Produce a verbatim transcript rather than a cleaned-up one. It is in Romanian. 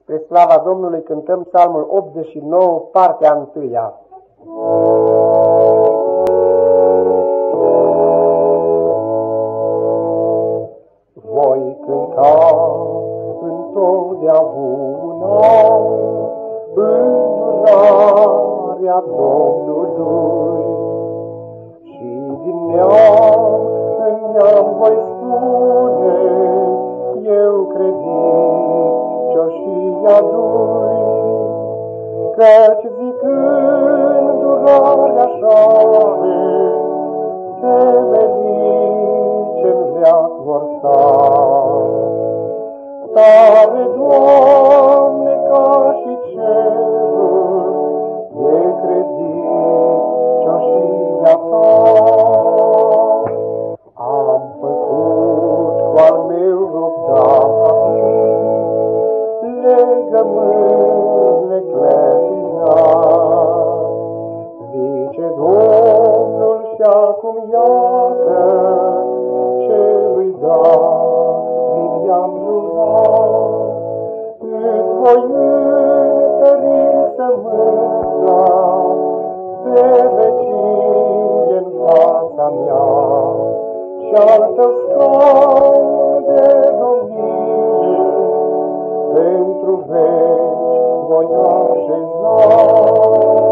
Spre slava Domnului cântăm Psalmul optzeci și nouă, partea întâia. Voi cânta întotdeauna îndurarea Domnului și din neam în neam voi spune, eu credincioșii adui, căci zicând durarea așa-ne, temelii ce-n veac vor sta. Tare, Doamne, ca și cerul, e credincioșia Ta. Am făcut cu al meu rugdanii legământ neclătinat. Zice Domnul și acum iată celui David i-am jurat. Îți voi întări sămânța de vecie în fața mea și-al tău scaun de domnie pentru veci voi așeza.